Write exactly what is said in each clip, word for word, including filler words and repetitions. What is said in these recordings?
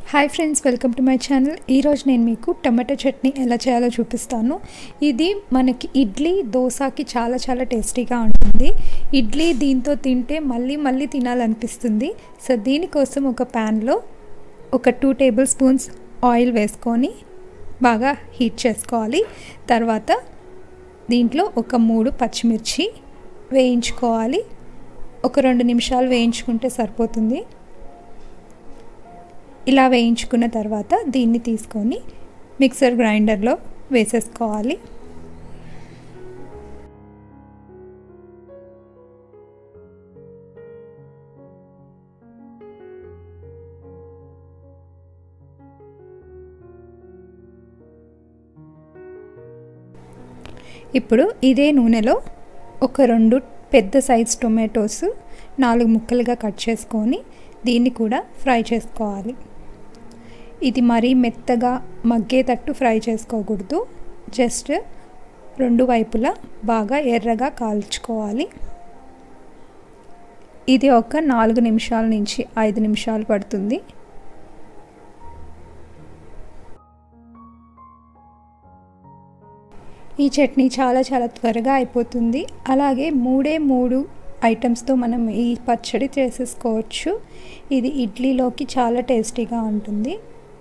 Hi friends, welcome to my channel. ఈరోజు నేను మీకు టమాటో చట్నీ ఎలా చేయాలో చూపిస్తాను. ఇది మనకి ఇడ్లీ దోశకి చాలా చాలా టేస్టీగా ఉంటుంది. ఇడ్లీ దీంతో తింటే మళ్ళీ మళ్ళీ తినాలనిపిస్తుంది. సో దీనికోసం ఒక ప్యాన్లో ఒక టూ టేబుల్ స్పూన్స్ ఆయిల్ వేసుకొని బాగా హీట్ చేసుకోవాలి. తర్వాత దీంట్లో ఒక మూడు పచ్చిమిర్చి వేయించుకోవాలి. ఒక రెండు నిమిషాలు వేయించుకుంటే సరిపోతుంది. ఇలా వేయించుకున్న తర్వాత దీన్ని తీసుకొని మిక్సర్ గ్రైండర్లో వేసేసుకోవాలి. ఇప్పుడు ఇదే నూనెలో ఒక రెండు పెద్ద సైజ్ టొమాటోస్ నాలుగు ముక్కలుగా కట్ చేసుకొని దీన్ని కూడా ఫ్రై చేసుకోవాలి. ఇది మరీ మెత్తగా మగ్గేటట్టు ఫ్రై చేసుకోకూడదు. జస్ట్ రెండు వైపులా బాగా ఎర్రగా కాల్చుకోవాలి. ఇది ఒక నాలుగు నిమిషాల నుంచి ఐదు నిమిషాలు పడుతుంది. ఈ చట్నీ చాలా చాలా త్వరగా అయిపోతుంది. అలాగే మూడే మూడు ఐటమ్స్తో మనం ఈ పచ్చడి చేసేసుకోవచ్చు. ఇది ఇడ్లీలోకి చాలా టేస్టీగా ఉంటుంది.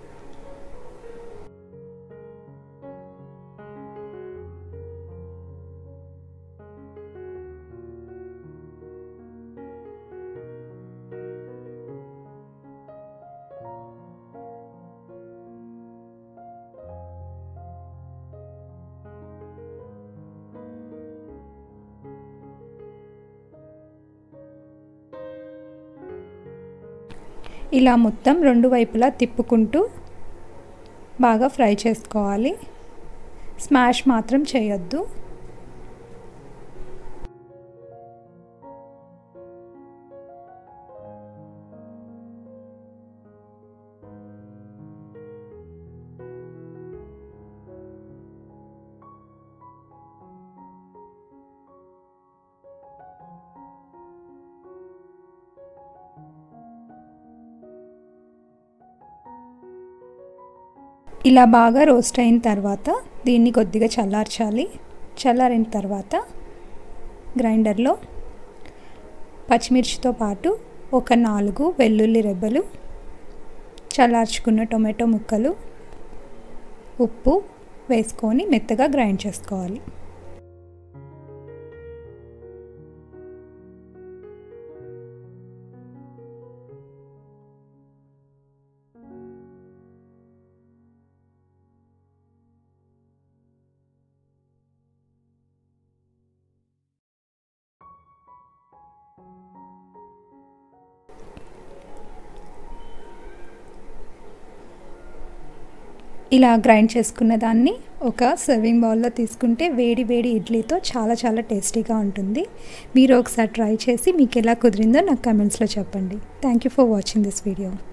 ఇలా మొత్తం రెండు వైపులా తిప్పుకుంటూ బాగా ఫ్రై చేసుకోవాలి. స్మాష్ మాత్రం చేయొద్దు. ఇలా బాగా రోస్ట్ అయిన తర్వాత దీన్ని కొద్దిగా చల్లార్చాలి. చల్లారిన తర్వాత గ్రైండర్లో పచ్చిమిర్చితో పాటు ఒక నాలుగు వెల్లుల్లి రెబ్బలు, చల్లార్చుకున్న టొమాటో ముక్కలు, ఉప్పు వేసుకొని మెత్తగా గ్రైండ్ చేసుకోవాలి. ఇలా గ్రైండ్ చేసుకున్న దాన్ని ఒక సర్వింగ్ బౌల్లో తీసుకుంటే వేడి వేడి ఇడ్లీతో చాలా చాలా టేస్టీగా ఉంటుంది. మీరు ఒకసారి ట్రై చేసి మీకు ఎలా కుదిరిందో నాకు కమెంట్స్లో చెప్పండి. Thank you for watching this video.